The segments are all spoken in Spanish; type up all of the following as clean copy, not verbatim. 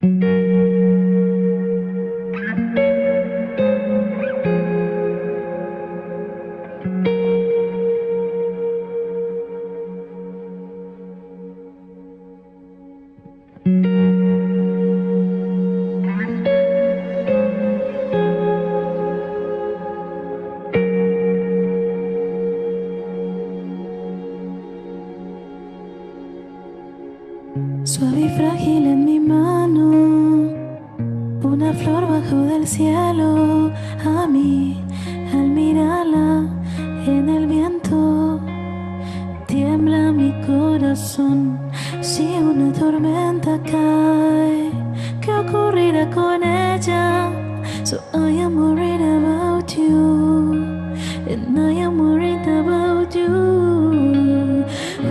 Suave y frágil en mi mano, una flor bajo del cielo. A mí, al mirarla en el viento, tiembla mi corazón. Si una tormenta cae, ¿qué ocurrirá con ella? So I am worried about you, and I am worried about you.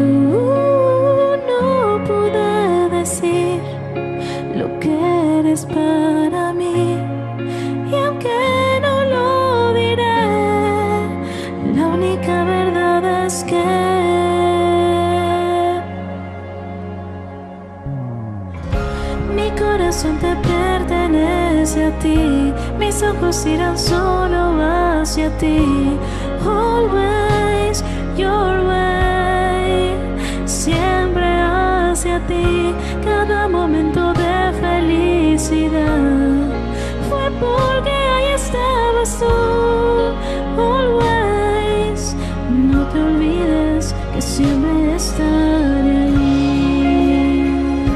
No pude decir lo que eres para mí, y aunque no lo diré, la única verdad es que mi corazón te pertenece a ti, mis ojos irán solo hacia ti. Always your way, siempre hacia ti. Cada momento de felicidad fue porque ahí estabas tú. Always, no te olvides que siempre estaré ahí.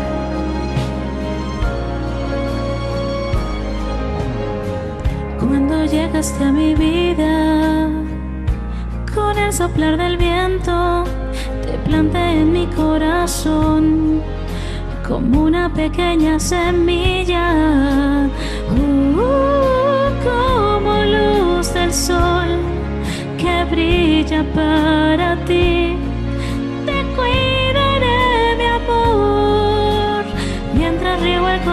Cuando llegaste a mi vida, con el soplar del viento, te planté en mi corazón como una pequeña semilla, como luz del sol que brilla para ti. Te cuidaré, mi amor, mientras riego el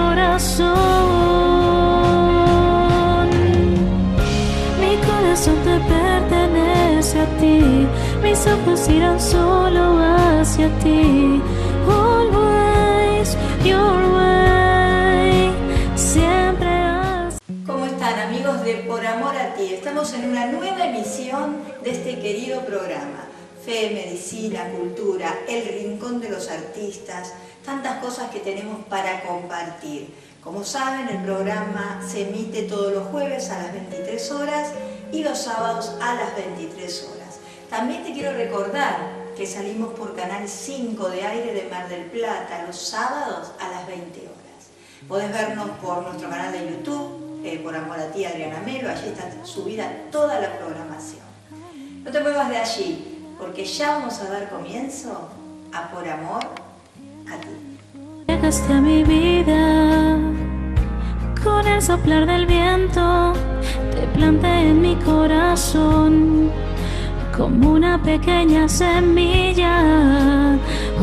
corazón. Mi corazón te pertenece a ti, mis ojos irán solo hacia ti. Always your way, siempre hacia. ¿Cómo están, amigos de Por Amor a Ti? Estamos en una nueva emisión de este querido programa. Fe, medicina, cultura, el rincón de los artistas, tantas cosas que tenemos para compartir. Como saben, el programa se emite todos los jueves a las 23 horas y los sábados a las 23 horas. También te quiero recordar que salimos por Canal 5 de Aire de Mar del Plata los sábados a las 20 horas. Podés vernos por nuestro canal de YouTube, Por Amor a Ti, Adriana Melo. Allí está subida toda la programación. No te muevas de allí, porque ya vamos a dar comienzo a Por Amor a Ti. Llegaste a mi vida, con el soplar del viento, te planté en mi corazón como una pequeña semilla,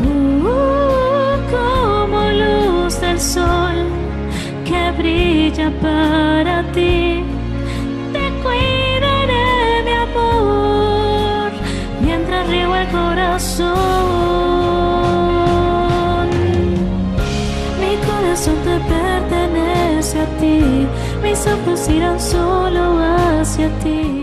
como luz del sol que brilla para ti. Te cuidaré, mi amor, mientras riego el corazón. Mi corazón te pertenece a ti, mis ojos irán solo hacia ti.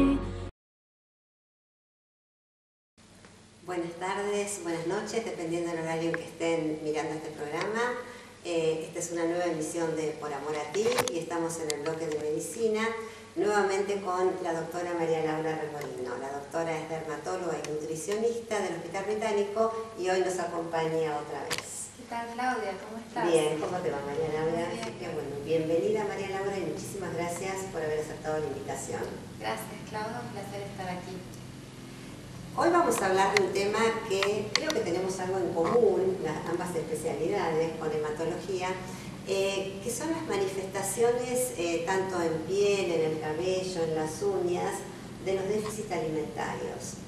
Buenas tardes, buenas noches, dependiendo del horario en que estén mirando este programa. Esta es una nueva emisión de Por Amor a Ti y estamos en el bloque de medicina, nuevamente con la doctora María Laura Regolino. La doctora es dermatóloga y nutricionista del Hospital Británico y hoy nos acompaña otra vez. ¿Qué tal, Claudia? ¿Cómo estás? Bien, ¿cómo te va, María Laura? Muy bien. Así que bueno, bienvenida María Laura y muchísimas gracias por haber aceptado la invitación. Gracias, Claudia, un placer estar aquí. Hoy vamos a hablar de un tema que creo que tenemos algo en común, ambas especialidades con hematología, que son las manifestaciones tanto en piel, en el cabello, en las uñas, de los déficits alimentarios.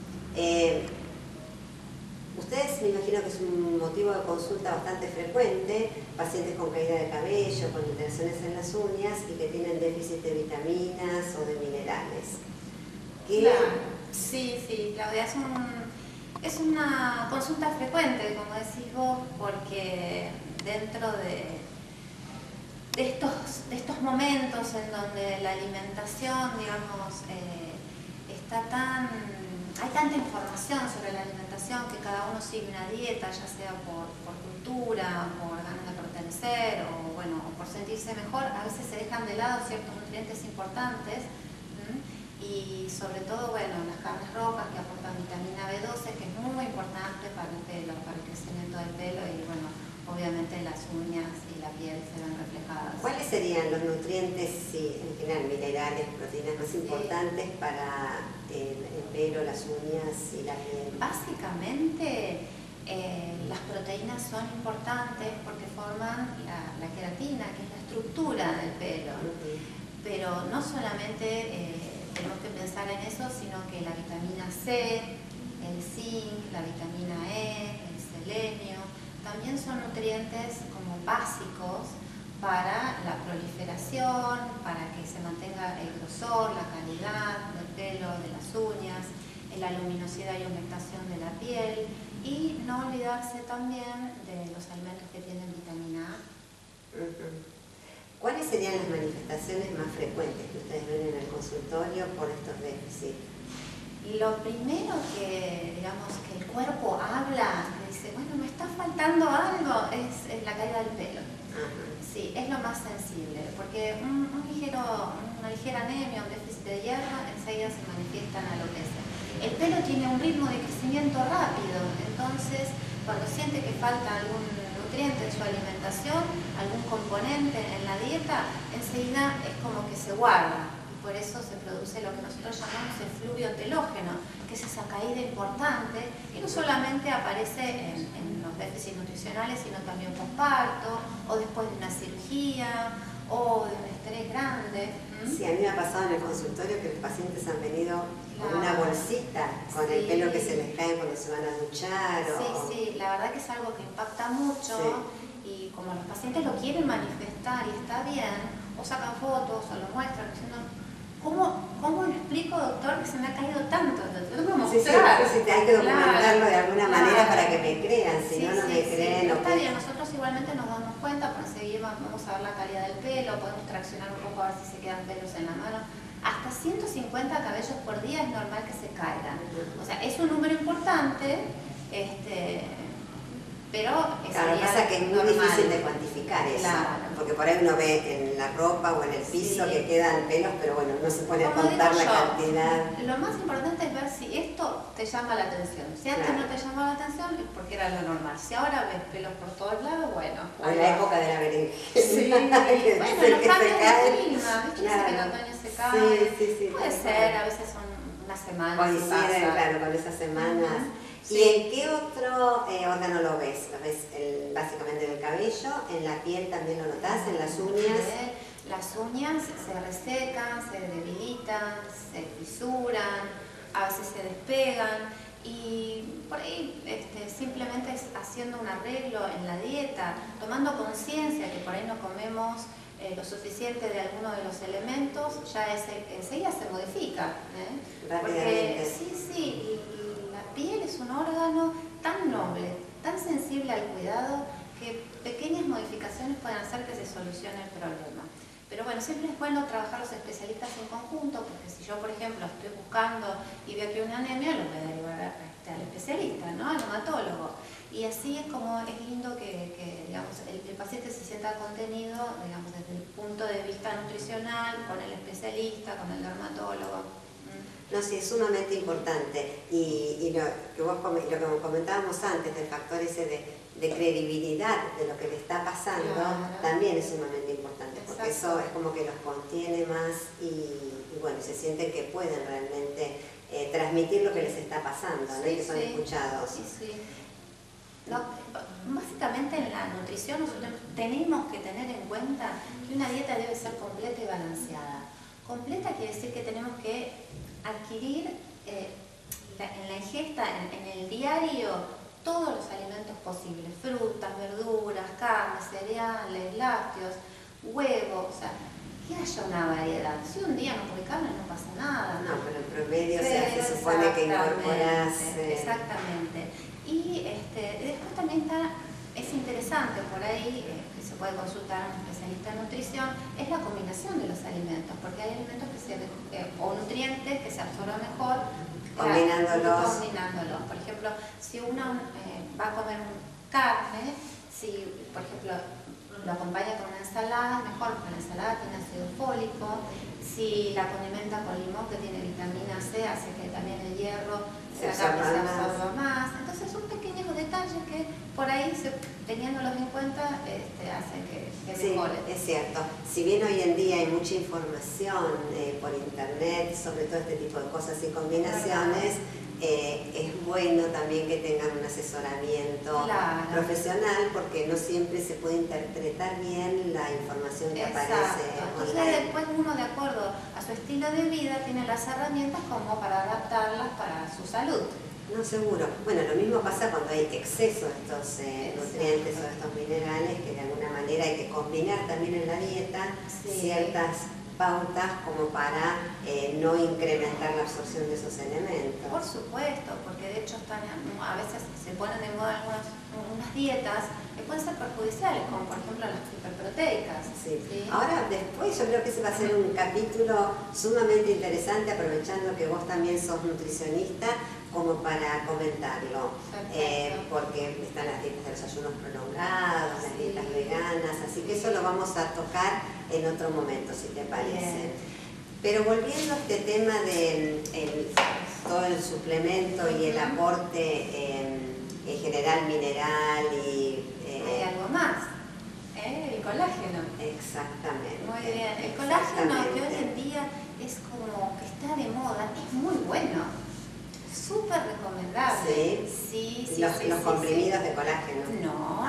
Ustedes me imagino que es un motivo de consulta bastante frecuente, pacientes con caída de cabello, con alteraciones en las uñas y que tienen déficit de vitaminas o de minerales. Claro. Sí, Claudia, es una consulta frecuente, como decís vos, porque dentro estos momentos en donde la alimentación, digamos, hay tanta información sobre la alimentación que cada uno sigue una dieta, ya sea por cultura, por ganas de pertenecer o bueno, por sentirse mejor. A veces se dejan de lado ciertos nutrientes importantes y sobre todo, bueno, las carnes rojas que aportan vitamina B12, que es muy importante para el pelo, para el crecimiento del pelo y bueno, obviamente las uñas y la piel se ven reflejadas. ¿Cuáles serían los nutrientes, en general, minerales, proteínas más importantes para el pelo, las uñas y la piel? Básicamente, las proteínas son importantes porque forman la queratina, que es la estructura del pelo. Pero no solamente tenemos que pensar en eso, sino que la vitamina C, el zinc, la vitamina E, el selenio, también son nutrientes como básicos para la proliferación, para que se mantenga el grosor, la calidad del pelo, de las uñas, la luminosidad y humectación de la piel y no olvidarse también de los alimentos que tienen vitamina A. ¿Cuáles serían las manifestaciones más frecuentes que ustedes ven en el consultorio por estos déficits? Lo primero que, digamos, que el cuerpo habla, que dice, bueno, me está faltando algo, es la caída del pelo. Sí, es lo más sensible, porque una ligera anemia, un déficit de hierro, enseguida se manifiestan alopecia. El pelo tiene un ritmo de crecimiento rápido, entonces cuando siente que falta algún nutriente en su alimentación, algún componente en la dieta, enseguida es como que se guarda. Por eso se produce lo que nosotros llamamos efluvio telógeno, que es esa caída importante que no solamente aparece en los déficits nutricionales, sino también posparto, o después de una cirugía, o de un estrés grande. Sí, a mí me ha pasado en el consultorio que los pacientes han venido con una bolsita, con el pelo que se les cae cuando se van a duchar. Sí, la verdad que es algo que impacta mucho y como los pacientes lo quieren manifestar y está bien, o sacan fotos o lo muestran diciendo, ¿cómo le explico, doctor, que se me ha caído tanto? Te lo tengo que mostrar. Sí, hay que documentarlo de alguna manera para que me crean, si no me creen. Está bien, nosotros igualmente nos damos cuenta, por seguir vamos a ver la calidad del pelo, podemos traccionar un poco a ver si se quedan pelos en la mano. Hasta 150 cabellos por día es normal que se caigan. O sea, es un número importante, pero claro, pasa que es muy difícil de cuantificar eso, porque por ahí uno ve en la ropa o en el piso que quedan pelos, pero bueno, no se pone a contar la cantidad. Lo más importante es ver si esto te llama la atención. Si antes no te llamaba la atención es porque era lo normal. Si ahora ves pelos por todos lados, bueno. O en la época de la berenjena. Sí, bueno, los cambios de clima, ¿viste? Que en otoño se cae. Sí, puede ser, a veces son unas semanas. Coinciden, claro, con esas semanas. ¿Y en qué otro órgano lo ves? ¿Lo ves básicamente en el cabello? ¿En la piel también lo notás? ¿En las uñas? Las uñas se resecan, se debilitan, se fisuran, a veces se despegan y por ahí simplemente es haciendo un arreglo en la dieta, tomando conciencia que por ahí no comemos lo suficiente de alguno de los elementos, ya enseguida se modifica. Porque sí, la piel es un órgano tan noble, tan sensible al cuidado, que pequeñas modificaciones pueden hacer que se solucione el problema. Pero bueno, siempre es bueno trabajar los especialistas en conjunto, porque si yo, por ejemplo, estoy buscando y veo que hay una anemia, lo voy a derivar al especialista, ¿no? Al hematólogo. Y así es como es lindo que digamos, el paciente se sienta contenido, digamos, desde el punto de vista nutricional, con el especialista, con el dermatólogo. No, sí, es sumamente importante. Y lo que comentábamos antes, del factor ese de credibilidad de lo que le está pasando, también es sumamente importante, porque eso es como que los contiene más y bueno, se sienten que pueden realmente transmitir lo que les está pasando, ¿no? Y que son escuchados. No, básicamente en la nutrición nosotros tenemos que tener en cuenta que una dieta debe ser completa y balanceada. Completa quiere decir que tenemos que adquirir en la ingesta, en el diario, todos los alimentos posibles, frutas, verduras, carnes, cereales, lácteos, huevos, o sea, que haya una variedad. Si un día no come carne no pasa nada. No, pero en promedio se supone que incorporas... Exactamente. Y después también está es interesante por ahí, que se puede consultar a un especialista en nutrición, es la combinación de los alimentos, porque hay alimentos o nutrientes que se absorben mejor combinándolos. Por ejemplo, si uno va a comer carne, si por ejemplo lo acompaña con una ensalada, mejor, porque la ensalada tiene ácido fólico. Si la condimenta con limón, que tiene vitamina C, hace que también el hierro se absorba más. Entonces son pequeños detalles que por ahí, teniéndolos en cuenta, hacen que mejoren. Sí, es cierto. Si bien hoy en día hay mucha información por internet sobre todo este tipo de cosas y combinaciones, es bueno también que tengan un asesoramiento profesional, porque no siempre se puede interpretar bien la información que aparece Entonces online. después uno, de acuerdo a su estilo de vida, tiene las herramientas como para adaptarlas para su salud. No, seguro. Bueno, lo mismo pasa cuando hay exceso de estos nutrientes o estos minerales, que de alguna manera hay que combinar también en la dieta ciertas pautas como para no incrementar la absorción de esos elementos. Por supuesto, porque de hecho a veces se ponen de moda unas dietas que pueden ser perjudiciales, como por ejemplo las hiperproteicas. Sí. Ahora, después yo creo que ese va a ser un capítulo sumamente interesante, aprovechando que vos también sos nutricionista, como para comentarlo, porque están las dietas de los ayunos prolongados, las dietas veganas, así que eso lo vamos a tocar en otro momento, si te parece. Pero volviendo a este tema de todo el suplemento y el aporte en general mineral y... hay algo más, el colágeno. Exactamente. Muy bien, el colágeno, que hoy en día es como que está de moda, es muy bueno. Súper recomendable. Sí. Los comprimidos de colágeno. No.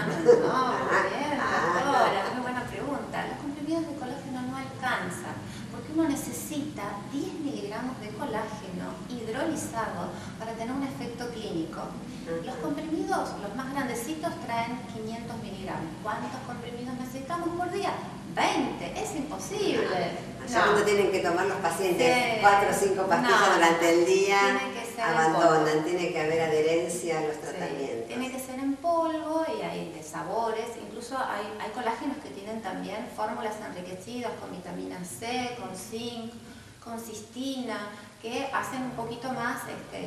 Muy bien, doctora, muy buena pregunta. Los comprimidos de colágeno no alcanzan, porque uno necesita 10 miligramos de colágeno hidrolizado para tener un efecto clínico. Los comprimidos, los más grandecitos, traen 500 miligramos. ¿Cuántos comprimidos necesitamos por día? 20, es imposible. No tienen que tomar los pacientes 4 o 5 pastillas durante el día, abandonan, tiene que haber adherencia a los tratamientos. Tiene que ser en polvo y hay de sabores, incluso hay colágenos que tienen también fórmulas enriquecidas con vitamina C, con zinc, con cistina, que hacen un poquito más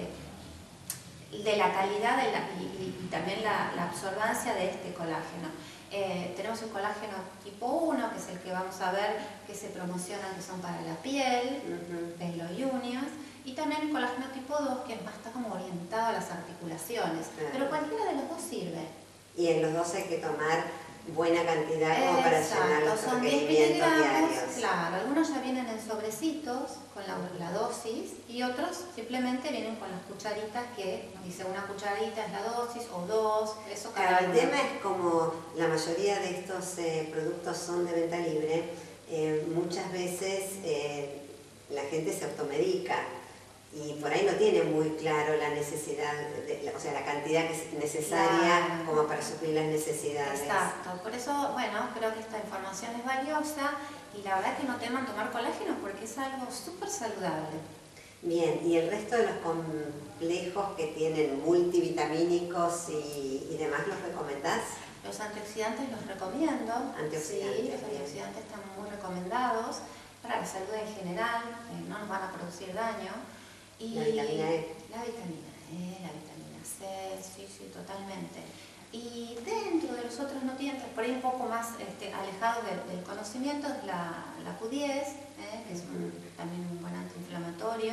de la calidad y también la absorbancia de este colágeno. Tenemos el colágeno tipo 1, que es el que vamos a ver que se promociona, que son para la piel, pelo y uñas, y también el colágeno tipo 2, que está como orientado a las articulaciones, pero cualquiera de los dos sirve. Y en los dos hay que tomar buena cantidad como para llenar los son 10 requerimientos miligramos, diarios. claro, algunos ya vienen en sobrecitos con la dosis y otros simplemente vienen con las cucharitas que dice una cucharita es la dosis o 2, eso cada Claro, uno. el tema es como la mayoría de estos productos son de venta libre, muchas veces la gente se automedica y por ahí no tiene muy claro la necesidad, o sea, la cantidad que es necesaria como para suplir las necesidades. Exacto, por eso, bueno, creo que esta información es valiosa y la verdad es que no teman tomar colágeno porque es algo súper saludable. Bien, ¿y el resto de los complejos que tienen multivitamínicos y demás los recomendás? Los antioxidantes los recomiendo. Antioxidantes. Sí, los antioxidantes están muy recomendados para la salud en general, no nos van a producir daño. Y la vitamina E. La vitamina E, la vitamina C, sí, totalmente. Y dentro de los otros nutrientes, por ahí un poco más alejados del conocimiento, es la Q10, que es también un buen antiinflamatorio.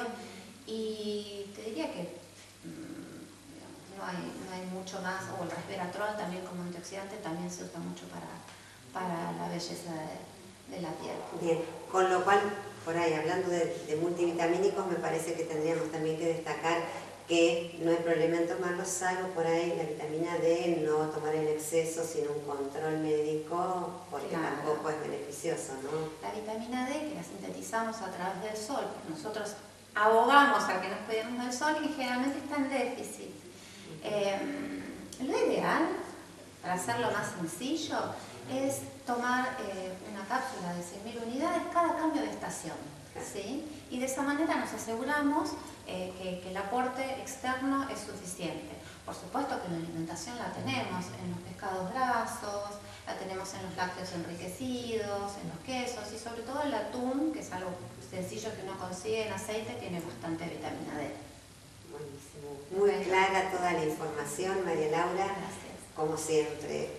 Y te diría que no hay mucho más, o el resveratrol también como antioxidante también se usa mucho para la belleza de la piel. Bien, con lo cual, por ahí, hablando de multivitamínicos, me parece que tendríamos también que destacar que no hay problema en tomarlo, salvo por ahí la vitamina D, no tomar en exceso, sino un control médico, porque tampoco es beneficioso, ¿no? La vitamina D, que la sintetizamos a través del sol, porque nosotros abogamos a que nos cuidemos del sol y generalmente está en déficit. Lo ideal, para hacerlo más sencillo, es tomar una cápsula de 100.000 unidades cada cambio de estación, ¿sí? Y de esa manera nos aseguramos que el aporte externo es suficiente. por supuesto que la alimentación la tenemos en los pescados grasos, la tenemos en los lácteos enriquecidos, en los quesos y sobre todo el atún, que es algo sencillo que uno consigue en aceite, tiene bastante vitamina D. Buenísimo. Muy clara toda la información, María Laura. Gracias. Como siempre,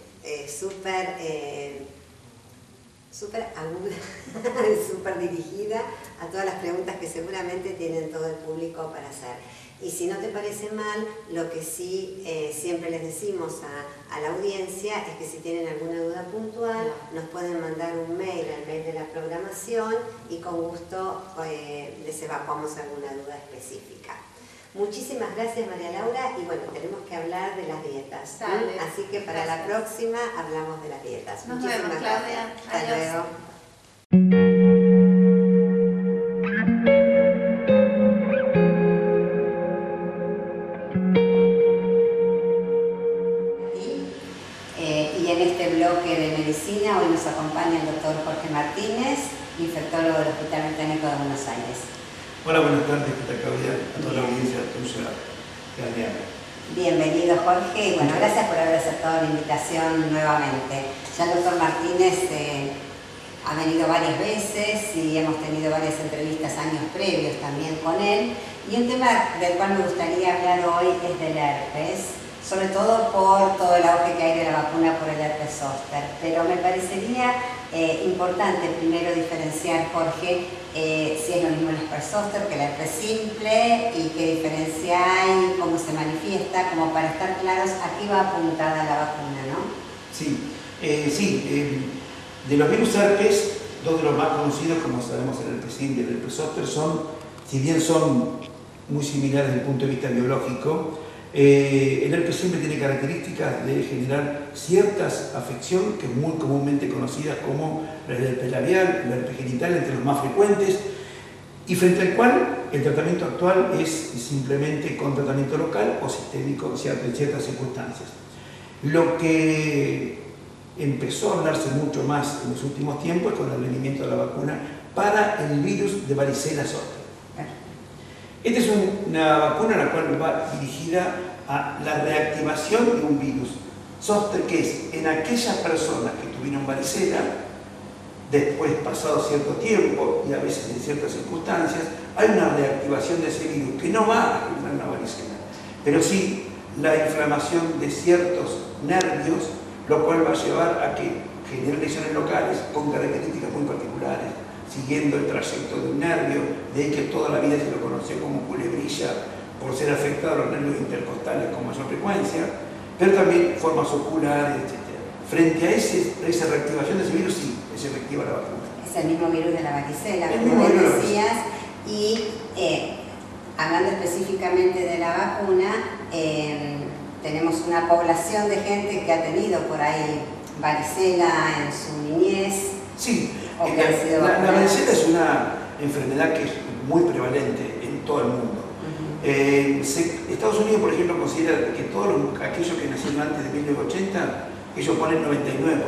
súper aguda, súper dirigida a todas las preguntas que seguramente tienen todo el público para hacer. Y si no te parece mal, lo que sí siempre les decimos a la audiencia es que si tienen alguna duda puntual, nos pueden mandar un mail al mail de la programación y con gusto les evacuamos alguna duda específica. Muchísimas gracias, María Laura, y bueno, tenemos que hablar de las dietas. Dale. Así que para la próxima hablamos de las dietas. Nos Muchísimas vemos, gracias. Claudia. Hasta Adiós. luego. Y en este bloque de medicina hoy nos acompaña el doctor Jorge Martínez, infectólogo del Hospital Británico de Buenos Aires. Hola, buenas tardes, ¿qué tal, Claudia? A toda la audiencia tuya, Gabriela. Bienvenido, Jorge, y bueno, gracias por haber aceptado la invitación nuevamente. Ya el doctor Martínez ha venido varias veces y hemos tenido varias entrevistas años previos también con él. Y un tema del cual me gustaría hablar hoy es del herpes, sobre todo por todo el auge que hay de la vacuna por el herpes zóster. Pero me parecería importante primero diferenciar, Jorge, si es lo mismo el herpes zóster que el herpes simple y qué diferencia hay, cómo se manifiesta, como para estar claros a qué va apuntada la vacuna, ¿no? Sí, de los virus herpes, dos de los más conocidos, como sabemos, el herpes simple y el herpes zóster, si bien son muy similares desde el punto de vista biológico, el herpes simple tiene características de generar ciertas afecciones que es muy comúnmente conocidas como el herpes labial, el herpes genital, entre los más frecuentes, y frente al cual el tratamiento actual es simplemente con tratamiento local o sistémico en ciertas circunstancias. Lo que empezó a hablarse mucho más en los últimos tiempos es con el advenimiento de la vacuna para el virus de varicela zoster. Esta es una vacuna la cual va dirigida a la reactivación de un virus zoster, que es en aquellas personas que tuvieron varicela, después, pasado cierto tiempo y a veces en ciertas circunstancias, hay una reactivación de ese virus que no va a generar una varicela, pero sí la inflamación de ciertos nervios, lo cual va a llevar a que genere lesiones locales con características muy particulares, siguiendo el trayecto de un nervio, de ahí que toda la vida se lo conoció como culebrilla por ser afectado a los nervios intercostales con mayor frecuencia, pero también formas oculares, etc. Frente a esa reactivación de ese virus, sí, es efectiva la vacuna. Es el mismo virus de la varicela, El como mismo bien virus. decías, y hablando específicamente de la vacuna, tenemos una población de gente que ha tenido por ahí varicela en su niñez. Sí, la varicela es una enfermedad que es muy prevalente en todo el mundo. Estados Unidos, por ejemplo, considera que todos aquellos que nacieron antes de 1980, ellos ponen 99%,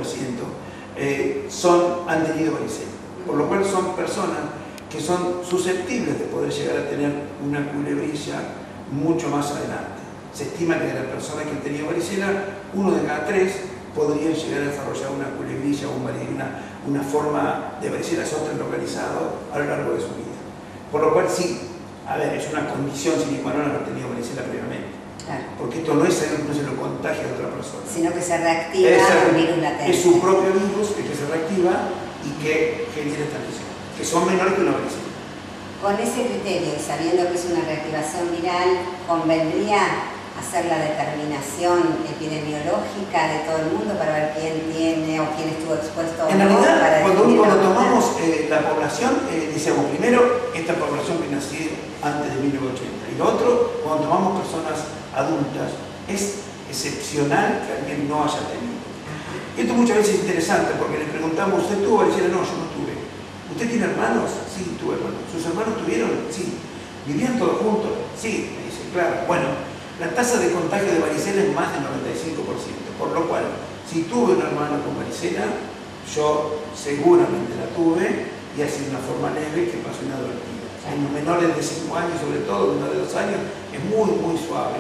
han tenido varicela. Por lo cual son personas que son susceptibles de poder llegar a tener una culebrilla mucho más adelante. Se estima que de las personas que han tenido varicela, 1 de cada 3 podrían llegar a desarrollar una culebrilla o una forma de varicela zoster localizado a lo largo de su vida. Por lo cual sí, a ver, es una condición sine qua non haber tenido varicela previamente. Claro. Porque esto no es algo que no se lo contagia a otra persona. Sino que se reactiva un virus latente. Es su propio virus el que se reactiva y que genera esta lesión, que son menores que una varicela. Con ese criterio y sabiendo que es una reactivación viral, ¿convendría hacer la determinación epidemiológica de todo el mundo para ver quién tiene o quién estuvo expuesto o En no? realidad, cuando la tomamos la población, decíamos primero esta población que nació antes de 1980 y lo otro, cuando tomamos personas adultas, es excepcional que alguien no haya tenido. Y esto muchas veces es interesante porque le preguntamos, ¿usted tuvo varicela? No, yo no tuve. ¿Usted tiene hermanos? Sí, tuve hermanos. ¿Sus hermanos tuvieron? Sí. ¿Vivían todos juntos? Sí, me dice, claro. Bueno, la tasa de contagio de varicela es más del 95%, por lo cual, si tuve un hermano con varicela, yo seguramente la tuve y ha sido una forma leve que pasó inadvertida. En los menores de 5 años, sobre todo, menores de 2 años, es muy, muy suave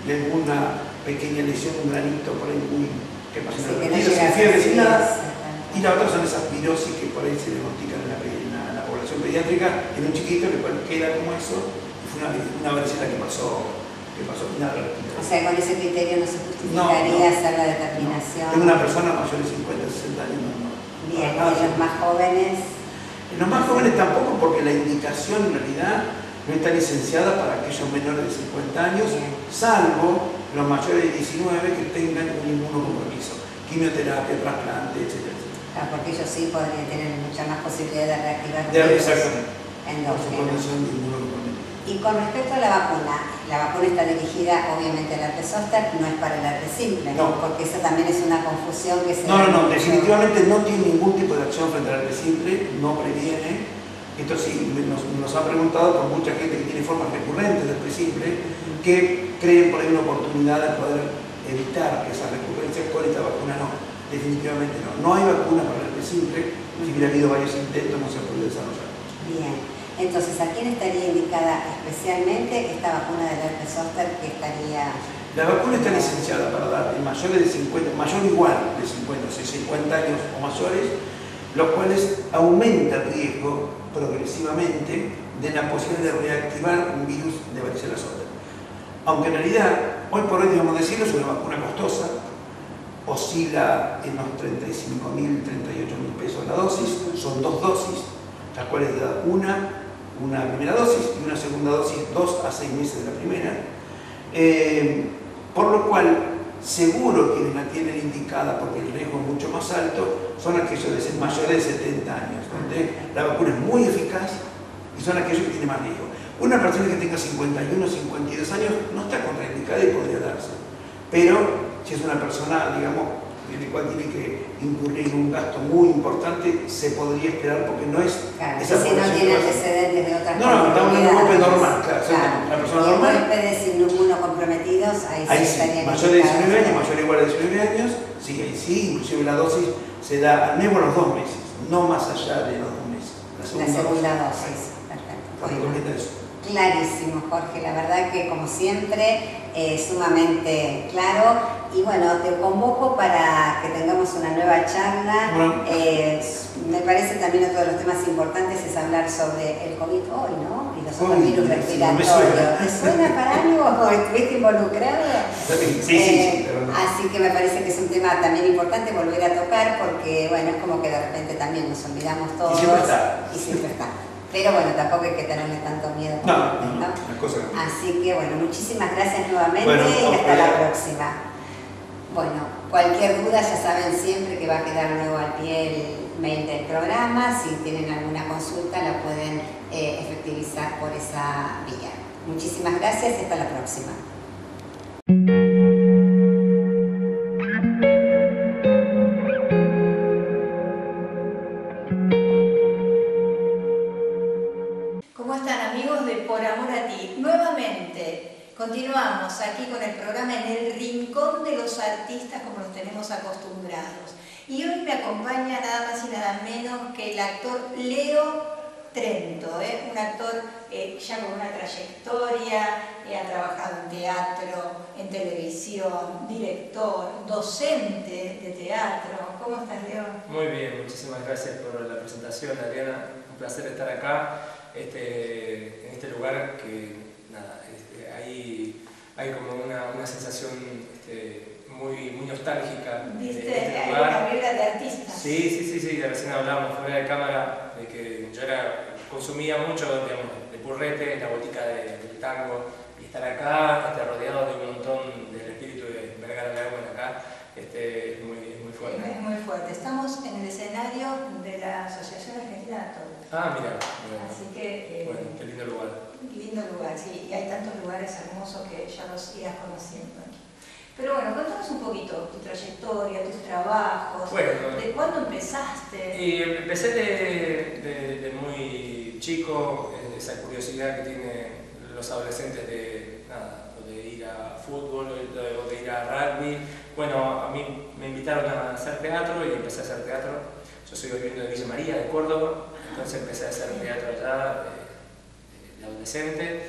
de alguna pequeña lesión, un granito por ahí muy que pasa en el no retiro, sin llega fiebre, sin nada. a Y la otra son esas pirosis que por ahí se diagnostican en la población pediátrica, en un chiquito que queda como eso, y fue una varicela que pasó final de la O sea, con ese criterio no se justificaría hacer la determinación. En una persona mayor de 50, 60 años no. Bien, y en los más jóvenes. En los más jóvenes tampoco, porque la indicación en realidad no está licenciada para aquellos menores de 50 años, salvo los mayores de 19 que tengan un inmunocompromiso, quimioterapia, trasplante, etc. Claro, porque ellos sí podrían tener mucha más posibilidad de reactivar Exactamente. endógenos. Y Y con respecto a la vacuna está dirigida obviamente al herpes zóster, no es para el herpes simple, no. Porque esa también es una confusión que se No, definitivamente no tiene ningún tipo de acción frente al herpes simple, no previene. Esto sí, nos ha preguntado por mucha gente que tiene formas recurrentes del herpes simple, que creen por ahí una oportunidad de poder evitar esas recurrencias con esta vacuna. No, definitivamente no. No hay vacuna para el herpes simple, si hubiera habido varios intentos no se ha podido desarrollar. Bien. Entonces, ¿a quién estaría indicada especialmente esta vacuna del herpes zóster que estaría...? La vacuna está licenciada para dar en mayores de 50, mayor igual de 50, o sea, 50 años o mayores, los cuales aumenta el riesgo progresivamente de la posibilidad de reactivar un virus de varicela zoster. Aunque en realidad, hoy por hoy, digamos decirlo, es una vacuna costosa, oscila en los 35.000, 38.000 pesos la dosis, son 2 dosis, las cuales da una primera dosis y una segunda dosis 2 a 6 meses de la primera, por lo cual seguro quienes la tienen indicada porque el riesgo es mucho más alto son aquellos de mayores de 70 años, donde la vacuna es muy eficaz y son aquellos que tienen más riesgo. Una persona que tenga 51 o 52 años no está contraindicada y podría darse, pero si es una persona, digamos, en el cual tiene que incurrir un gasto muy importante, se podría esperar porque no es... Claro, esa si no tiene antecedentes de otras no, está un golpe normal, claro. La persona normal... Huéspedes inmunocomprometidos, ahí sí estaría mayor de 19 años, mayor o igual de 19 años, sí, ahí sí, inclusive la dosis se da al menos los 2 meses, no más allá de los 2 meses. La segunda dosis, perfecto. Recomienda eso. Clarísimo, Jorge, la verdad que como siempre, sumamente claro. Y bueno, te convoco para que tengamos una nueva charla. Bueno. Me parece también otro de los temas importantes es hablar sobre el COVID hoy, ¿no? Y los otros virus respiratorios. ¿Te suena para algo? ¿Estuviste involucrado? Sí. Así que me parece que es un tema también importante volver a tocar porque, bueno, es como que de repente también nos olvidamos todos. Y siempre está. Pero bueno, tampoco hay que tenerle tanto miedo. No. Así que bueno, muchísimas gracias nuevamente y hasta la próxima. Bueno, cualquier duda ya saben siempre que va a quedar luego al pie el mail del programa. Si tienen alguna consulta la pueden efectivizar por esa vía. Muchísimas gracias y hasta la próxima. Continuamos aquí con el programa En el Rincón de los Artistas, como los tenemos acostumbrados. Y hoy me acompaña nada más y nada menos que el actor Leo Trento, un actor ya con una trayectoria, ha trabajado en teatro, en televisión, director, docente de teatro. ¿Cómo estás, Leo? Muy bien, muchísimas gracias por la presentación, Adriana. Un placer estar acá, en este lugar que, nada, hay como una sensación muy nostálgica. ¿Viste? Hay una vibra de artista. Sí, recién hablábamos fuera de cámara de que yo consumía mucho, digamos, de Purrete, la botica del tango, y estar acá, rodeado de un montón del espíritu de Vergara Laguna acá, es muy fuerte. Es muy fuerte. Estamos en el escenario de la Asociación Argentina de Actores. Ah, mira. Así que... bueno, qué lindo lugar. Lindo lugar, sí, y hay tantos lugares hermosos que ya los irás conociendo aquí. Pero bueno, cuéntanos un poquito tu trayectoria, tus trabajos, ¿de cuándo empezaste? Y empecé de muy chico, esa curiosidad que tienen los adolescentes de ir a fútbol o de ir a rugby. Bueno, a mí me invitaron a hacer teatro y empecé a hacer teatro. Yo soy oriundo de Villa María, de Córdoba, entonces empecé a hacer teatro allá, de adolescente.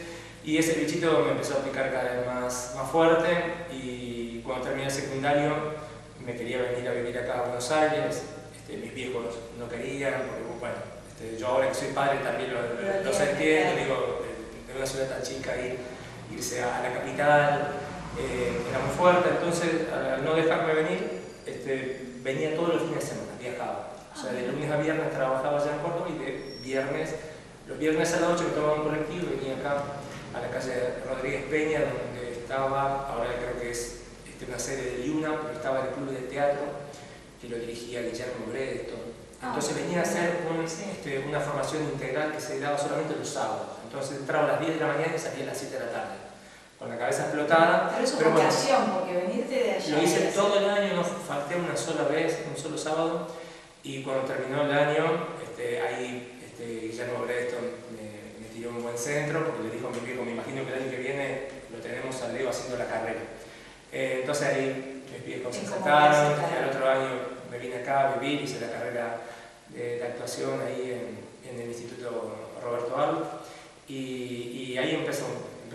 Y ese bichito me empezó a picar cada vez más fuerte, y cuando terminé el secundario me quería venir a vivir acá a Buenos Aires. Mis viejos no querían, porque bueno, yo ahora que soy padre también los entiendo, digo, de una ciudad tan chica irse a la capital era muy fuerte, entonces al no dejarme venir, venía todos los fines de semana, viajaba. O sea, de lunes a viernes trabajaba allá en Córdoba, y los viernes a la noche me tomaba un colectivo y venía acá a la calle Rodríguez Peña, donde estaba, ahora creo que es una sede de Liuna, pero estaba el club de teatro que lo dirigía Guillermo Bredeston. Entonces venía a hacer una formación integral que se daba solamente los sábados. Entonces entraba a las 10 de la mañana y salía a las 7 de la tarde, con la cabeza explotada. Pero eso es vocación, bueno, porque venirte de allá... Lo hice todo el año, no falté una sola vez, un solo sábado, y cuando terminó el año, ahí Guillermo Bredeston me tiró un buen centro, porque le dijo a mi viejo, me imagino que el año que viene lo tenemos a Leo haciendo la carrera. Entonces ahí mis viejos se sentaron, y al otro año me vine acá a vivir, hice la carrera de actuación ahí en el Instituto Roberto Arlt, y ahí empezó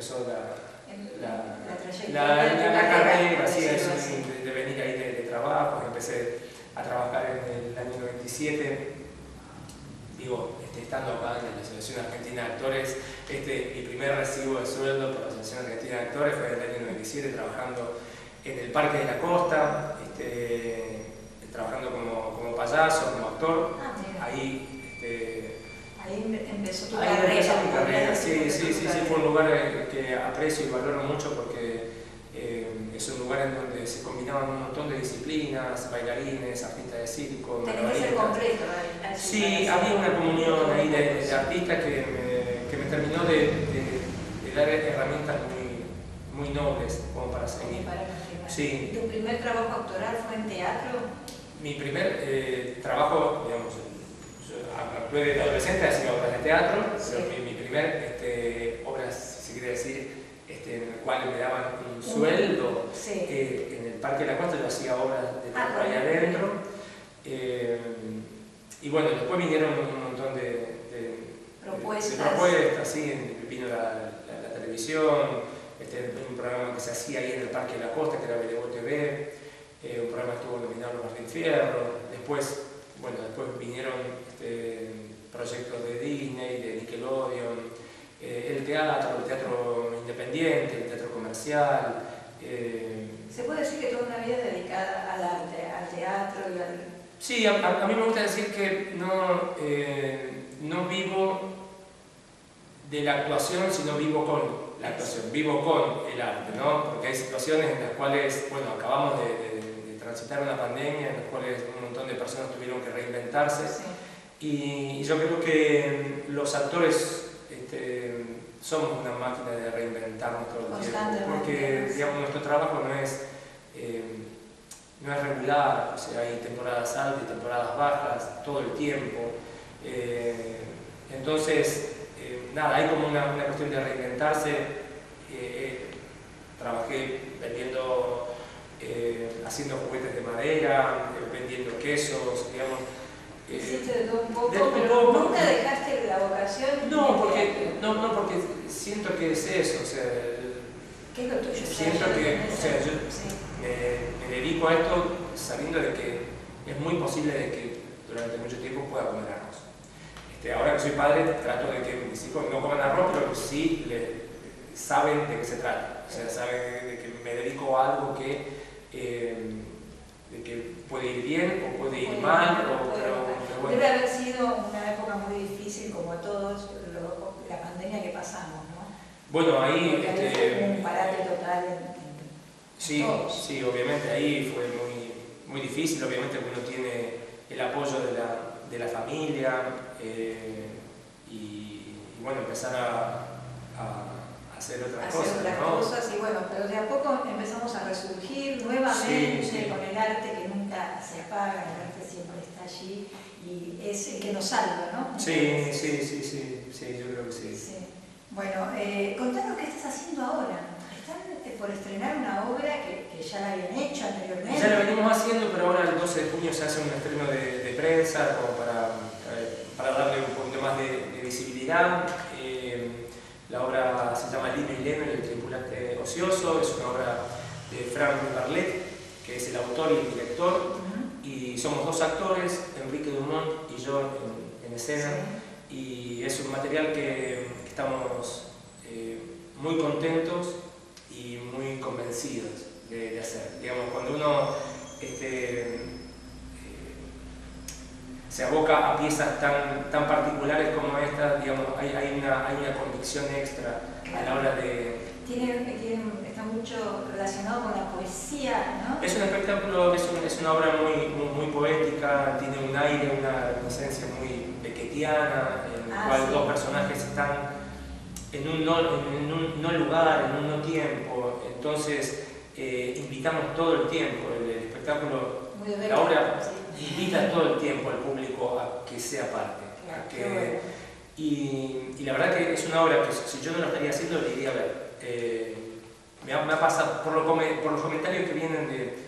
la carrera, así, de venir ahí de trabajo. Empecé a trabajar en el año 97, digo, estando acá en la Asociación Argentina de Actores. Mi primer recibo de sueldo por la Asociación Argentina de Actores fue en el año 97, trabajando en el Parque de la Costa, trabajando como payaso, como actor. Ahí empezó tu carrera. carrera. Empezó mi carrera, sí, fue un lugar que aprecio y valoro mucho, porque es un lugar en donde se combinaban un montón de disciplinas, bailarines, artistas de circo, tenés que ser completo. Sí, había una comunión ahí de artistas que me terminó de dar herramientas muy nobles como para seguir. Sí. ¿Tu primer trabajo actoral fue en teatro? Mi primer trabajo, digamos, yo actué de adolescente haciendo obras de teatro, sí. Pero mi primer obras, si se quiere decir, en el cual me daban un sueldo, sí. En el Parque de la Costa yo hacía obras de teatro ahí adentro. Y bueno, después vinieron un montón de propuestas, sí, vino la televisión, un programa que se hacía ahí en el Parque de la Costa, que era Belevo TV, un programa que estuvo nominado a Martín Fierro. Después vinieron proyectos de Disney, de Nickelodeon, el teatro independiente, el teatro comercial. ¿Se puede decir que toda una vida dedicada al arte, al teatro y al...? Sí, a mí me gusta decir que no vivo de la actuación, sino vivo con la actuación, vivo con el arte, ¿no? Porque hay situaciones en las cuales, bueno, acabamos de transitar una pandemia, en las cuales un montón de personas tuvieron que reinventarse, sí. Y yo creo que los actores somos una máquina de reinventarnos todo el tiempo, porque digamos, nuestro trabajo no es regular, o sea, hay temporadas altas y temporadas bajas todo el tiempo. Entonces, nada, hay como una cuestión de reinventarse. Trabajé vendiendo, haciendo juguetes de madera, vendiendo quesos, digamos. Hiciste de todo un poco, pero nunca dejaste la vocación. No, porque siento que es eso, o sea, ¿qué es lo tuyo? Siento que, o sea, yo me dedico a esto sabiendo de que es muy posible de que durante mucho tiempo pueda comer arroz. Ahora que soy padre, trato de que mis hijos no coman arroz, pero sí saben de qué se trata. O sea, saben de que me dedico a algo que puede ir bien o puede ir mal. Pero bueno. Debe haber sido una época muy difícil, como a todos, la pandemia que pasamos, ¿no? Bueno, ahí... fue un parate total sí, sí, obviamente ahí fue muy difícil. Obviamente uno tiene el apoyo de la familia y bueno, empezar a hacer otras cosas, y bueno, pero de a poco empezamos a resurgir nuevamente, sí. Con el arte que nunca se apaga, el arte siempre está allí y es el que nos salva, ¿no? Sí, yo creo que sí. Bueno, contanos qué estás haciendo ahora. Están por estrenar una obra que ya la habían hecho anteriormente. Ya la venimos haciendo, pero ahora el 12 de junio se hace un estreno de prensa como para darle un poquito más de visibilidad. La obra se llama Línea Ocioso, es una obra de Frank Barlet, que es el autor y el director, y somos dos actores, Enrique Dumont y yo en escena, y es un material que estamos muy contentos y muy convencidos de hacer. Digamos, cuando uno se aboca a piezas tan particulares como esta, digamos, hay una convicción extra a la hora de... Está mucho relacionado con la poesía, ¿no? Es un espectáculo, es una obra muy poética, tiene un aire, una reminiscencia muy beckettiana, en la cual dos personajes están en un no lugar, en un no tiempo, entonces invitamos todo el tiempo, el espectáculo, la obra invita todo el tiempo al público a que sea parte. Y la verdad que es una obra que si yo no lo estaría haciendo, lo iría a ver. Me ha pasado por los comentarios que vienen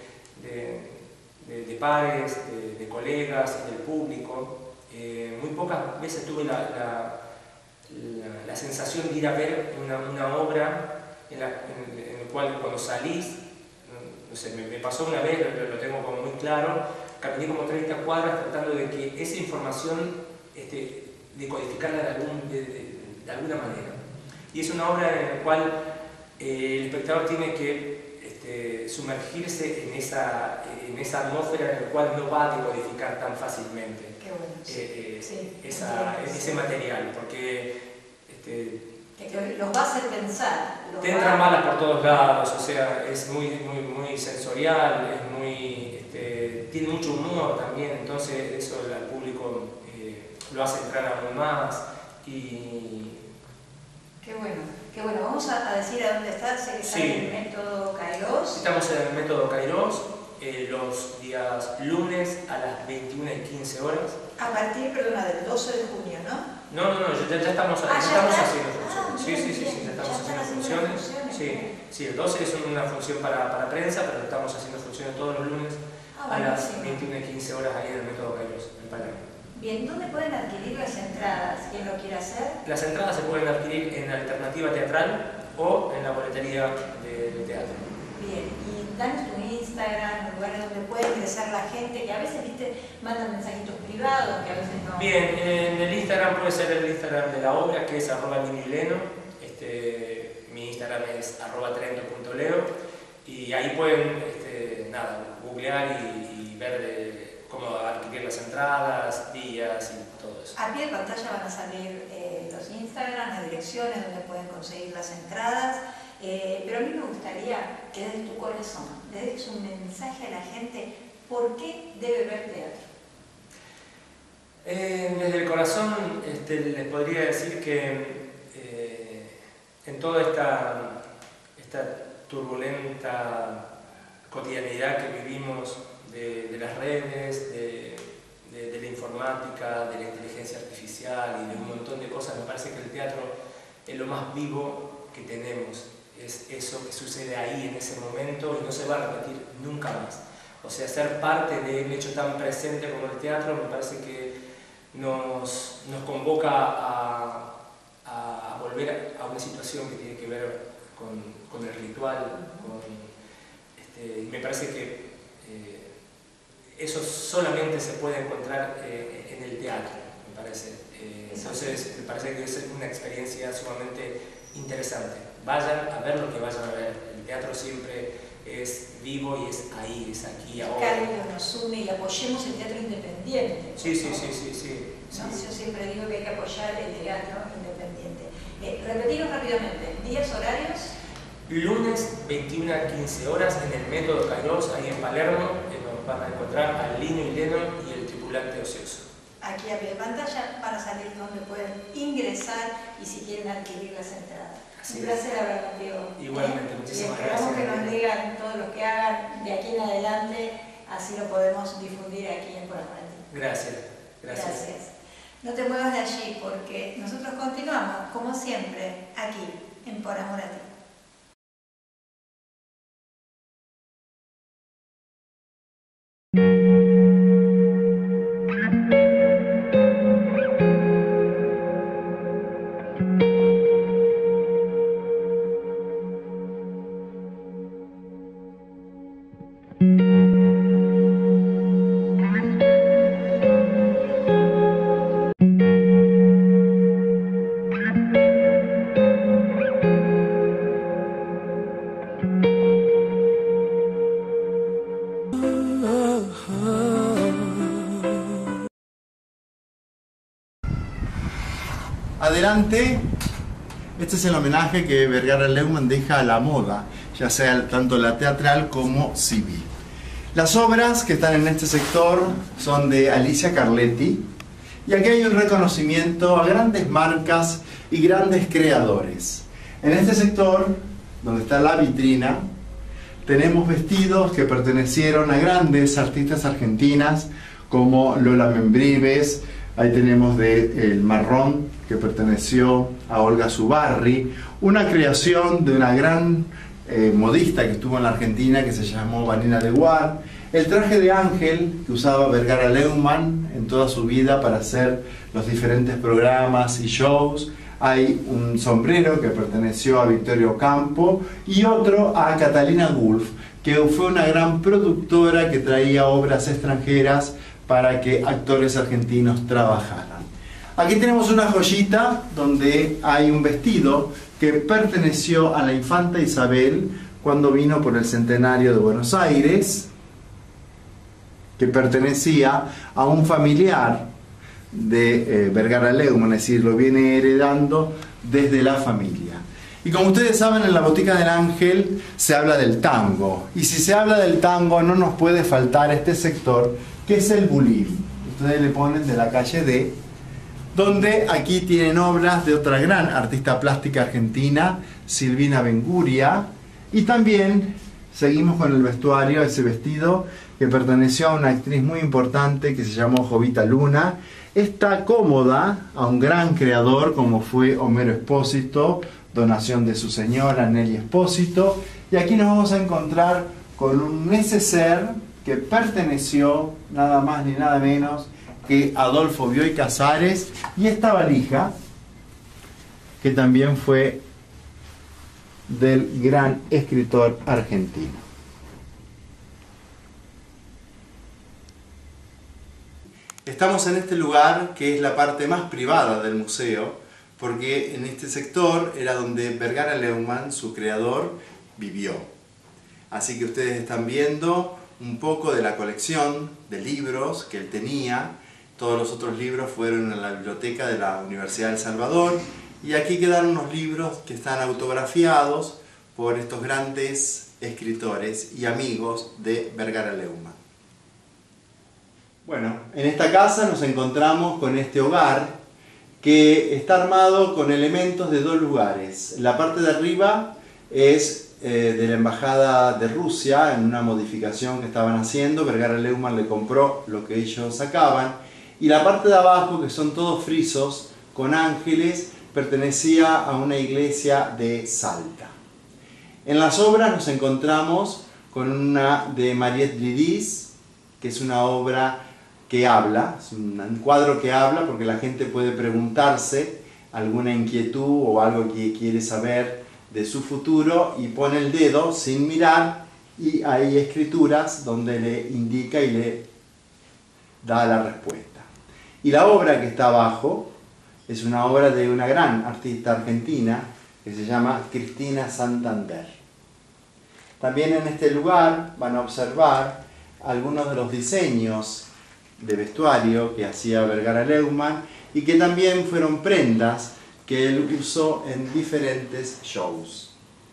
de pares, de colegas y del público, muy pocas veces tuve la sensación de ir a ver una obra en la cual cuando salís, no sé, me pasó una vez, lo tengo como muy claro, caminé como 30 cuadras tratando de que esa información decodificarla de alguna manera. Y es una obra en la cual el espectador tiene que sumergirse en esa atmósfera en la cual no va a decodificar tan fácilmente ese material, porque los va a hacer pensar. Te entran balas por todos lados, o sea, es muy sensorial, tiene mucho humor también, entonces eso al público lo hace entrar aún más. Qué bueno. Vamos a decir a dónde estás. ¿Estás en el Método Kairos? Estamos en el Método Kairos los días lunes a las 21:15 horas. A partir, del 12 de junio, ¿no? No, ya estamos haciendo funciones. Bien, Sí, ya estamos haciendo funciones. Sí, el 12 es una función para prensa, pero estamos haciendo funciones todos los lunes a las 21:15 horas ahí en el Método Kairos, en Palermo. Bien, ¿dónde pueden adquirir las entradas? ¿Quién lo quiere hacer? Las entradas se pueden adquirir en Alternativa Teatral o en la boletería del teatro. Bien, y danos tu Instagram, lugares donde puede ingresar la gente, que a veces, mandan mensajitos privados, que a veces no... Bien, en el Instagram puede ser el Instagram de la obra, que es @niñoyleno. Mi Instagram es @trento.leo, y ahí pueden googlear y ver cómo adquirir las entradas, días y todo eso. A pie de pantalla van a salir los Instagram, las direcciones donde pueden conseguir las entradas, pero a mí me gustaría que desde tu corazón le des un mensaje a la gente, ¿por qué debe ver teatro? Desde el corazón les podría decir que en toda esta turbulenta cotidianidad que vivimos de las redes, de la informática, de la inteligencia artificial y de un montón de cosas, me parece que el teatro es lo más vivo que tenemos, es eso que sucede ahí en ese momento y no se va a repetir nunca más. O sea, ser parte de un hecho tan presente como el teatro me parece que nos convoca a volver a una situación que tiene que ver con el ritual, me parece que eso solamente se puede encontrar en el teatro, me parece. Entonces, me parece que es una experiencia sumamente interesante. Vayan a ver lo que vayan a ver. El teatro siempre es vivo y es ahí, es aquí, ahora. Cálido nos une y apoyemos el teatro independiente. Sí. ¿No? Yo siempre digo que hay que apoyar el teatro independiente. Repetimos rápidamente, días, horarios. Lunes 21:15 horas en el Método Kairos, ahí en Palermo, nos van a encontrar al Niño y Leno y el tripulante ocioso. Aquí a pie de pantalla van a salir donde pueden ingresar y si quieren adquirir las entradas. Así Un placer hablar contigo. Igualmente, muchísimas gracias. Esperamos que nos digan todos los que hagan de aquí en adelante, así lo podemos difundir aquí en Por Amor a Ti. Gracias. No te muevas de allí porque nosotros continuamos, como siempre, aquí en Por Amor a Ti. Adelante, este es el homenaje que Vergara Leumann deja a la moda, ya sea tanto la teatral como civil. Las obras que están en este sector son de Alicia Carletti, y aquí hay un reconocimiento a grandes marcas y grandes creadores. En este sector, donde está la vitrina, tenemos vestidos que pertenecieron a grandes artistas argentinas como Lola Membrives. Ahí tenemos El Marrón, que perteneció a Olga Zubarry, una creación de una gran modista que estuvo en la Argentina que se llamó Vanina de Guar. El traje de ángel que usaba Vergara Leumann en toda su vida para hacer los diferentes programas y shows. Hay un sombrero que perteneció a Victorio Campo y otro a Catalina Gulf, que fue una gran productora que traía obras extranjeras para que actores argentinos trabajaran. Aquí tenemos una joyita donde hay un vestido que perteneció a la infanta Isabel cuando vino por el centenario de Buenos Aires, que pertenecía a un familiar de Vergara Leumann, es decir, lo viene heredando desde la familia. Y como ustedes saben, en la Botica del Ángel se habla del tango, y si se habla del tango no nos puede faltar este sector que es el Bulín. Ustedes le ponen de la calle D, donde aquí tienen obras de otra gran artista plástica argentina, Silvina Benguria, y también seguimos con el vestuario, ese vestido que perteneció a una actriz muy importante que se llamó Jovita Luna. Está cómoda a un gran creador como fue Homero Espósito, donación de su señora Nelly Espósito, y aquí nos vamos a encontrar con un neceser que perteneció nada más ni nada menos que Adolfo Bioy Casares, y esta valija que también fue del gran escritor argentino. Estamos en este lugar que es la parte más privada del museo, porque en este sector era donde Vergara Leumann, su creador, vivió. Así que ustedes están viendo un poco de la colección de libros que él tenía. Todos los otros libros fueron en la biblioteca de la Universidad de El Salvador, y aquí quedan unos libros que están autografiados por estos grandes escritores y amigos de Vergara Leumann. Bueno, en esta casa nos encontramos con este hogar que está armado con elementos de dos lugares. La parte de arriba es de la Embajada de Rusia, en una modificación que estaban haciendo. Vergara Leumann le compró lo que ellos sacaban. Y la parte de abajo, que son todos frisos con ángeles, pertenecía a una iglesia de Salta. En las obras nos encontramos con una de Mariette Lidis, que es una obra que habla, es un cuadro que habla porque la gente puede preguntarse alguna inquietud o algo que quiere saber de su futuro y pone el dedo sin mirar, y hay escrituras donde le indica y le da la respuesta. Y la obra que está abajo es una obra de una gran artista argentina que se llama Cristina Santander. También en este lugar van a observar algunos de los diseños de vestuario que hacía Vergara Leumann y que también fueron prendas que él usó en diferentes shows.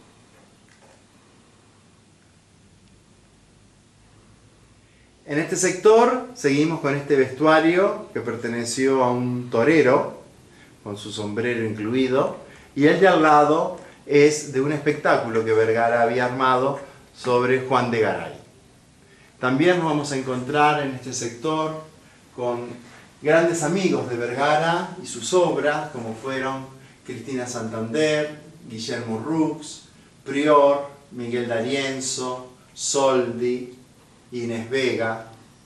En este sector seguimos con este vestuario que perteneció a un torero, con su sombrero incluido, y el de al lado es de un espectáculo que Vergara había armado sobre Juan de Garay. También nos vamos a encontrar en este sector con grandes amigos de Vergara y sus obras, como fueron Cristina Santander, Guillermo Rux, Prior, Miguel D'Arienzo, Soldi, Inés Vega.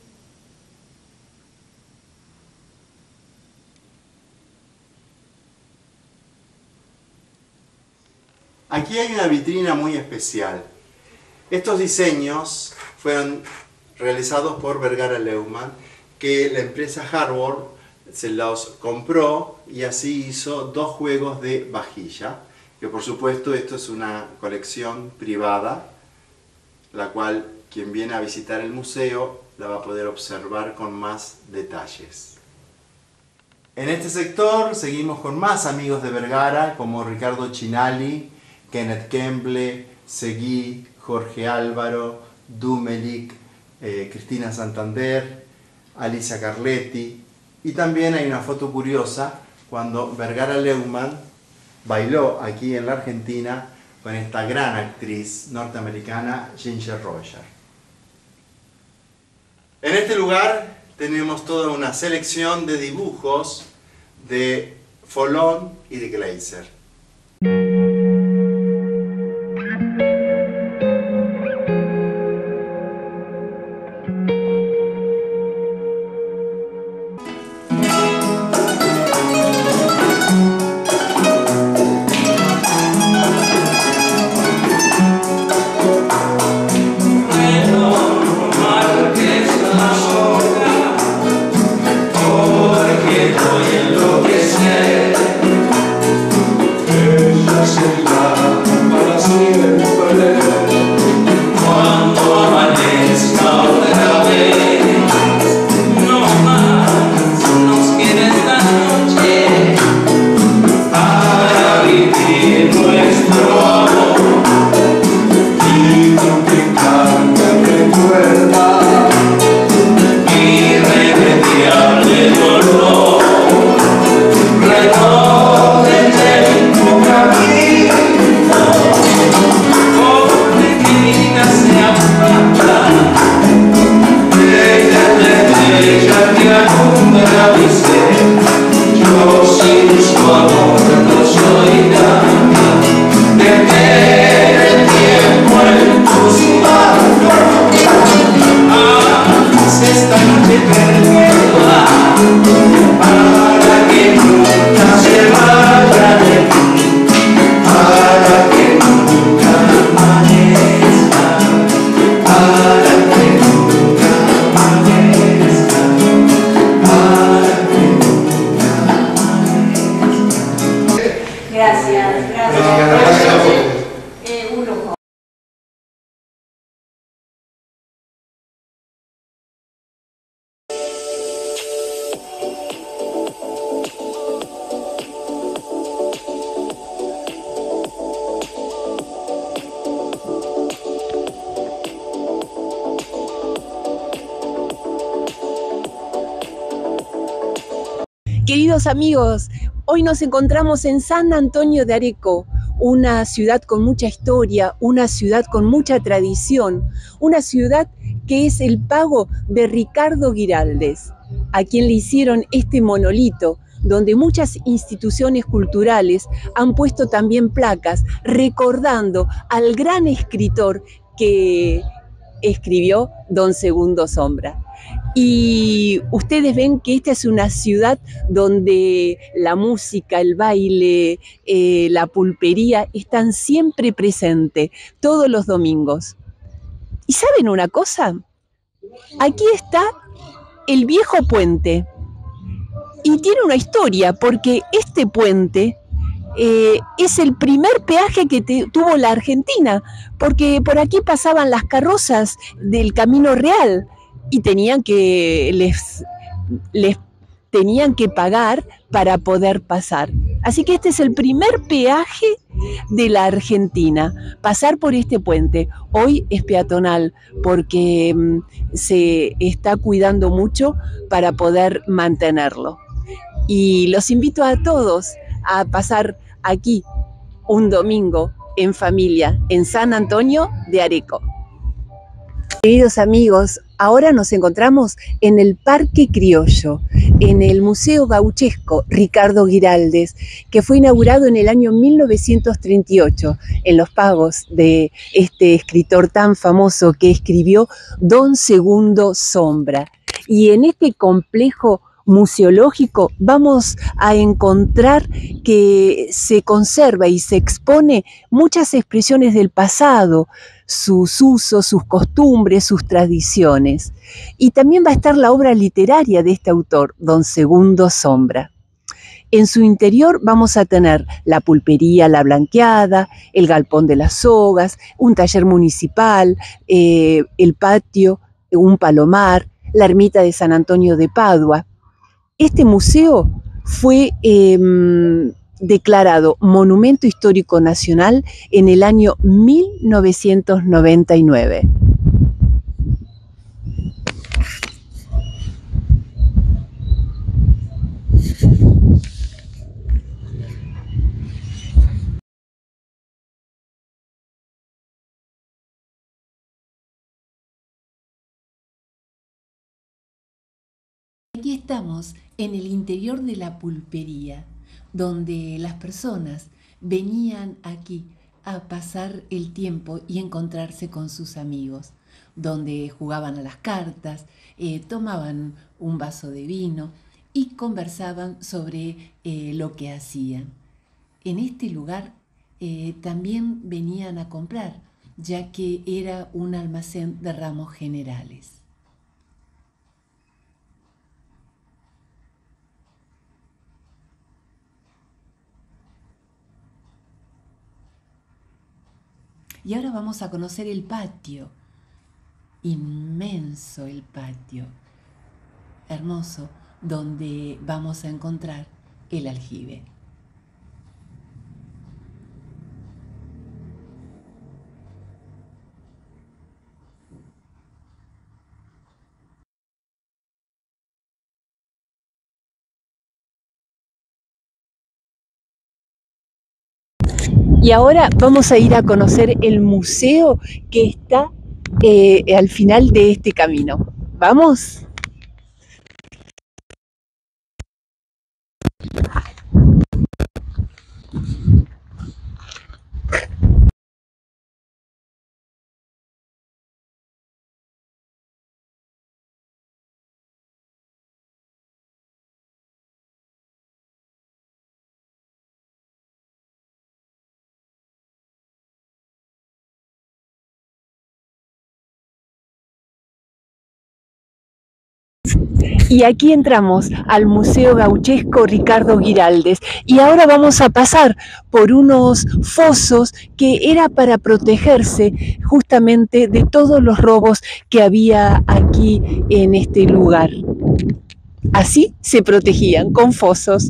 Aquí hay una vitrina muy especial. Estos diseños fueron realizados por Vergara Leumann, que la empresa Harbor se los compró y así hizo dos juegos de vajilla, que por supuesto esto es una colección privada, la cual quien viene a visitar el museo la va a poder observar con más detalles. En este sector seguimos con más amigos de Vergara, como Ricardo Chinali, Kenneth Kemble, Seguí, Jorge Álvaro, Dumelik, Cristina Santander, Alicia Carletti. Y también hay una foto curiosa cuando Vergara Leumann bailó aquí en la Argentina con esta gran actriz norteamericana Ginger Rogers. En este lugar tenemos toda una selección de dibujos de Folón y de Gleiser. Queridos amigos, hoy nos encontramos en San Antonio de Areco, una ciudad con mucha historia, una ciudad con mucha tradición, una ciudad que es el pago de Ricardo Giraldes, a quien le hicieron este monolito, donde muchas instituciones culturales han puesto también placas recordando al gran escritor que escribió Don Segundo Sombra. Y ustedes ven que esta es una ciudad donde la música, el baile, la pulpería están siempre presentes, todos los domingos. ¿Y saben una cosa? Aquí está el viejo puente. Y tiene una historia, porque este puente es el primer peaje que tuvo la Argentina, porque por aquí pasaban las carrozas del Camino Real, y tenían que les tenían que pagar para poder pasar. Así que este es el primer peaje de la Argentina, pasar por este puente. Hoy es peatonal porque se está cuidando mucho para poder mantenerlo. Y los invito a todos a pasar aquí un domingo en familia en San Antonio de Areco. Queridos amigos, ahora nos encontramos en el Parque Criollo, en el Museo Gauchesco Ricardo Giraldes, que fue inaugurado en el año 1938, en los pagos de este escritor tan famoso que escribió Don Segundo Sombra. Y en este complejo museológico vamos a encontrar que se conserva y se expone muchas expresiones del pasado, sus usos, sus costumbres, sus tradiciones. Y también va a estar la obra literaria de este autor, Don Segundo Sombra. En su interior vamos a tener la pulpería La Blanqueada, el galpón de las sogas, un taller municipal, el patio, un palomar, la ermita de San Antonio de Padua. Este museo fue declarado Monumento Histórico Nacional en el año 1999. Aquí estamos en el interior de la pulpería, donde las personas venían aquí a pasar el tiempo y encontrarse con sus amigos, donde jugaban a las cartas, tomaban un vaso de vino y conversaban sobre lo que hacían. En este lugar también venían a comprar, ya que era un almacén de ramos generales. Y ahora vamos a conocer el patio. Inmenso el patio. Hermoso, donde vamos a encontrar el aljibe. Y ahora vamos a ir a conocer el museo que está al final de este camino. ¿Vamos? Y aquí entramos al Museo Gauchesco Ricardo Giraldes y ahora vamos a pasar por unos fosos que era para protegerse justamente de todos los robos que había aquí en este lugar. Así se protegían, con fosos.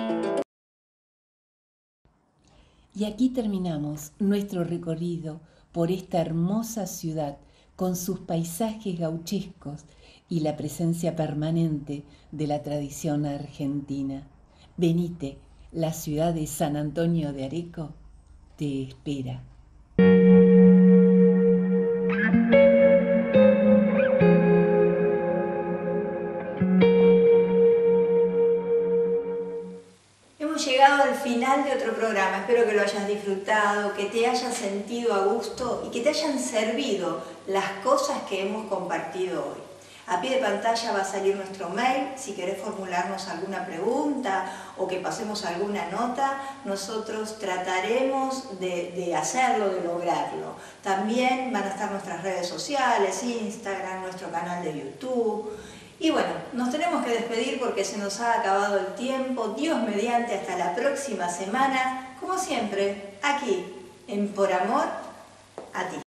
Y aquí terminamos nuestro recorrido por esta hermosa ciudad con sus paisajes gauchescos y la presencia permanente de la tradición argentina. Venite, la ciudad de San Antonio de Areco te espera. Hemos llegado al final de otro programa. Espero que lo hayas disfrutado, que te hayas sentido a gusto y que te hayan servido las cosas que hemos compartido hoy. A pie de pantalla va a salir nuestro mail. Si querés formularnos alguna pregunta o que pasemos alguna nota, nosotros trataremos de hacerlo, de lograrlo. También van a estar nuestras redes sociales, Instagram, nuestro canal de YouTube. Y bueno, nos tenemos que despedir porque se nos ha acabado el tiempo. Dios mediante, hasta la próxima semana, como siempre, aquí en Por Amor a Ti.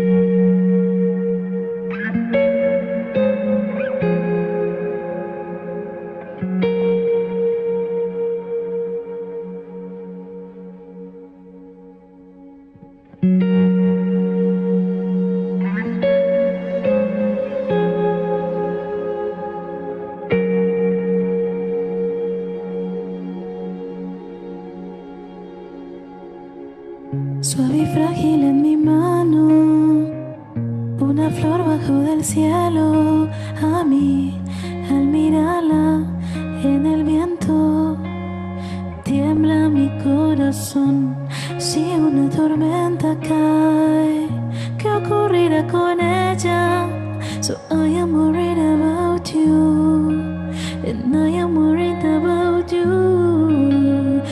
Suave y frágil en mi mano, una flor bajo del cielo. A mí, al mirarla en el viento, tiembla mi corazón. Si una tormenta cae, ¿qué ocurrirá con ella? So I am worried about you, and I am worried about you.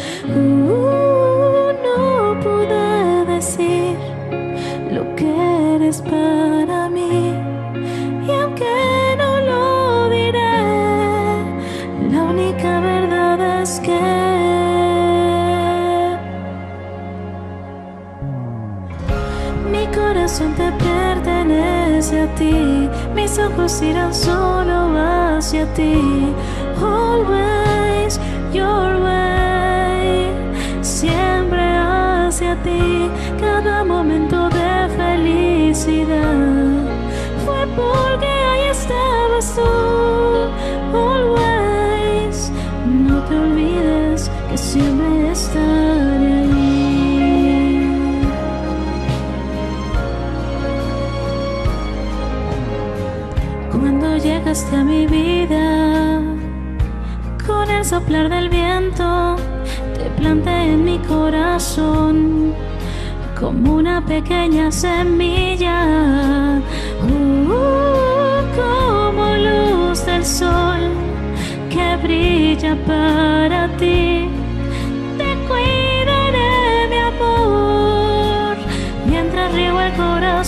No pude decir lo que eres para mí, y aunque no lo diré, la única verdad es que mi corazón te pertenece a ti, mis ojos irán solo hacia ti. Always your way, siempre hacia ti. Cada momento de felicidad fue porque ahí estabas tú. Always, no te olvides que siempre estaré ahí. Cuando llegaste a mi vida, con el soplar del viento, te planté en mi corazón como una pequeña semilla. Como luz del sol que brilla para ti, te cuidaré, mi amor, mientras riego el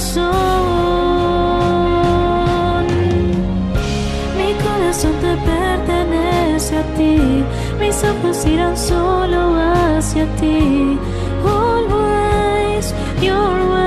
corazón. Mi corazón te pertenece a ti, mis ojos irán solo hacia ti. Always your way.